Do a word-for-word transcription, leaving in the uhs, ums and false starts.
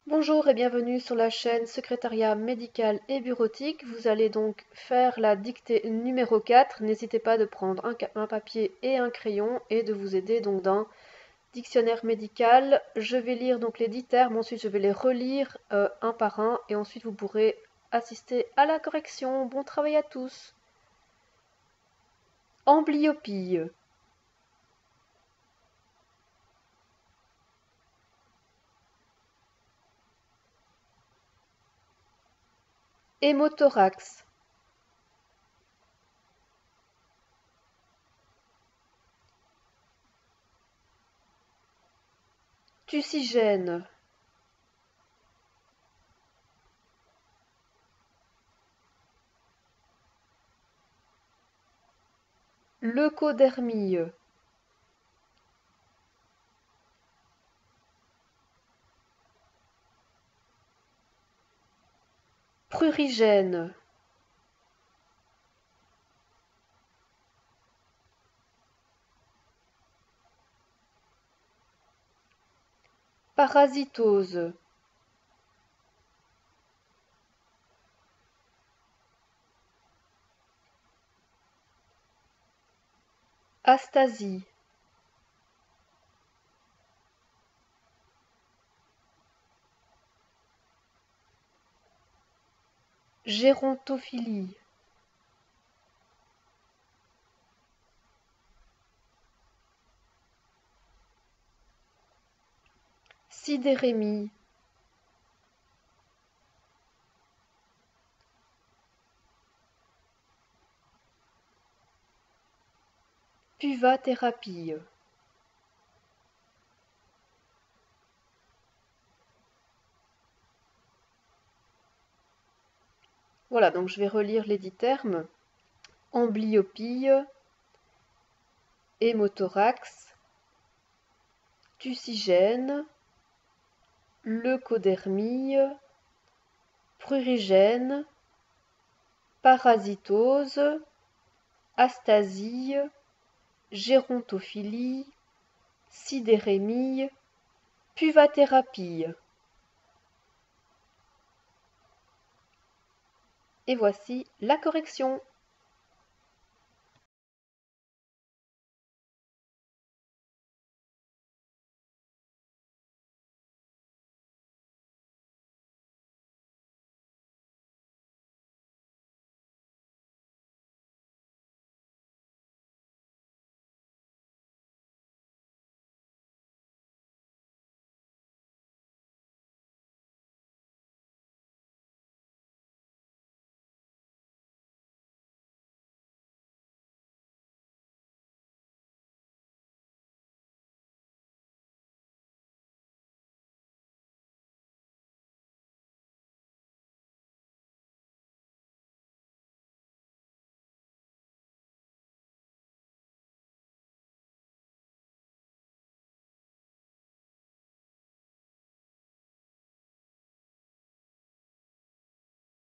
Bonjour et bienvenue sur la chaîne Secrétariat médical et bureautique. Vous allez donc faire la dictée numéro quatre. N'hésitez pas de prendre un, un papier et un crayon et de vous aider donc d'un dictionnaire médical. Je vais lire donc les dix termes, ensuite je vais les relire euh, un par un et ensuite vous pourrez assister à la correction. Bon travail à tous. Amblyopie. Hémothorax. Thussigène. Leucodermie. Prurigène. Parasitose. Astasie. Gérontophilie. Sidérémie. Puvathérapie. Voilà, donc je vais relire les dix termes. Amblyopie, hémothorax, thussigène, leucodermie, prurigène, parasitose, astasie, gérontophilie, sidérémie, puvathérapie. Et voici la correction.